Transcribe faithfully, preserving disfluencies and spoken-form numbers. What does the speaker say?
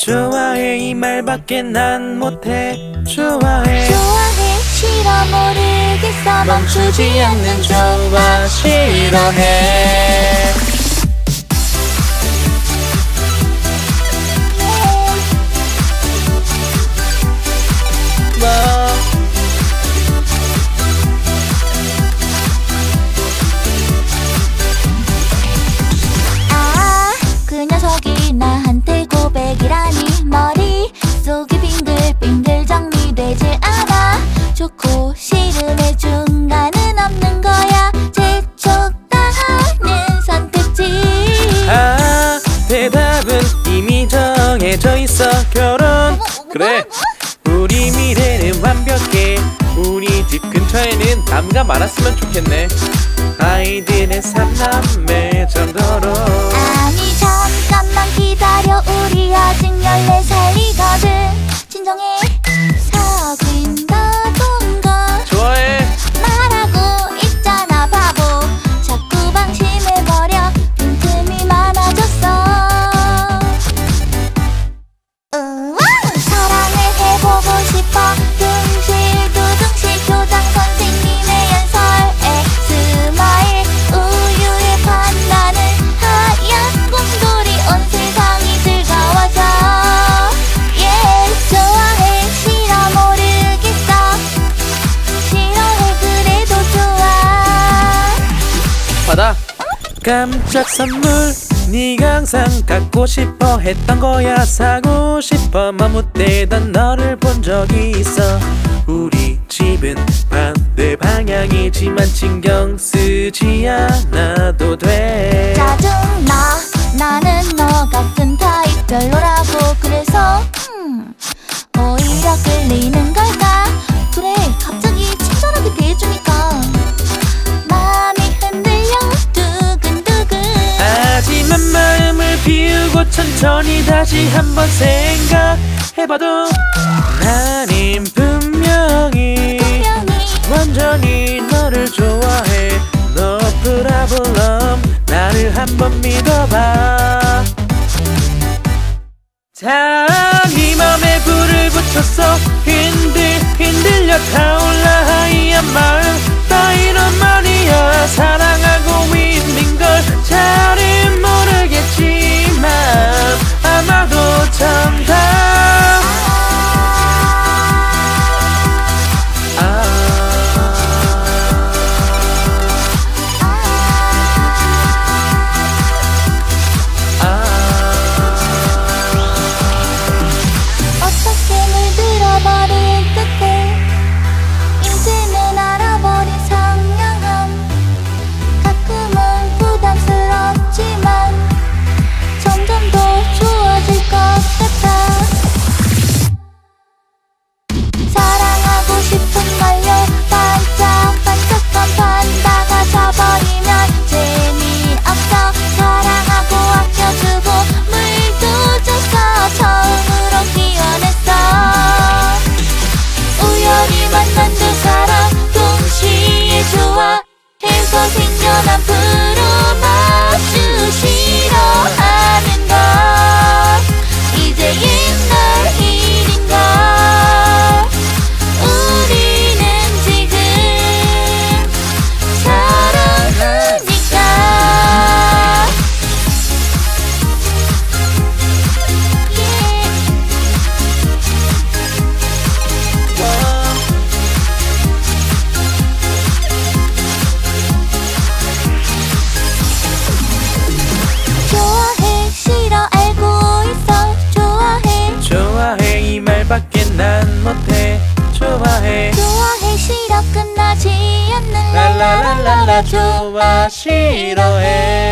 좋아해 이 말밖에 난 못해. 좋아해 좋아해 싫어 모르겠어 멈추지 않는 좋아 싫어해. 아, 그 녀석이 나한테 고백이라니. 머릿속이 빙글빙글 정리되질 않아. 좋고 싫음의 중간은 없는 거야. 재촉당하는 선택지. 아, 대답은 이미 정해져 있어. 결혼. 그래, 우리 미래는 완벽해. 우리 집 근처에는 나무가 많았으면 좋겠네. 아이들의 삼남매 정도로. 아니 잠깐만 기다려. 우리 아직 열네 살이거든. 진정해. 사귄다던가 좋아해 말하고 있잖아 바보. 자꾸 방심해버려. 빈틈이 많아졌어. 으아! 사랑을 해보고 싶어. 둥실두둥실 교장 선생님의 연설에 스마일. 우유에 반나는 하얀 곰돌이. 온 세상이 즐거워져. yeah. 좋아해 싫어 모르겠어. 싫어해 그래도 좋아. 받아. 깜짝 선물 네가 항상 갖고 싶어 했던 거야. 사고 싶어 머뭇대던 너를 본 적이 있어. 우리 집은 반대 방향이지만 신경 쓰지 않아도 돼. 짜증나. 나는 너 같은 타입 별로라고. 그래서 음, 오히려 끌리는 걸까. 그래 갑자기 친절하게 대해주니까 마음이 흔들려 두근두근. 하지만 마음을 비우고 천천히 다시 한번 생각해봐도 나는 분명히, 분명히 완전히 너를 좋아해. No problem. 나를 한번 믿어봐. 자, 네 맘에 불을 붙였어. 흔들 흔들려 타올라 하얀 마음. 따위로 말이야 사랑하고 있는 걸 잘은 모르겠지만 아마도 정답. 어떻게 물들어버린 끝에 이제는 알아버린 상냥함. 가끔은 부담스럽지만 점점 더 좋아질 것 같아. 사랑하고 싶은 걸로 반짝반짝한 판다가 져버리면 재미없어. 사랑하고 아껴주고 물도 줘서 처음으로 기원했어. 우연히 만난 두 사람 동시에 좋아해서 생겨난 프로마슈. 싫어하는 건 이제 옛날 일인걸. 우리는 지금 사랑하니까. 좋아해 싫어 알고 있어. 좋아해 좋아해 이 말밖에 난 못해. 좋아해 좋아해 싫어 끝나지 않는 랄랄랄랄라 좋아 싫어해.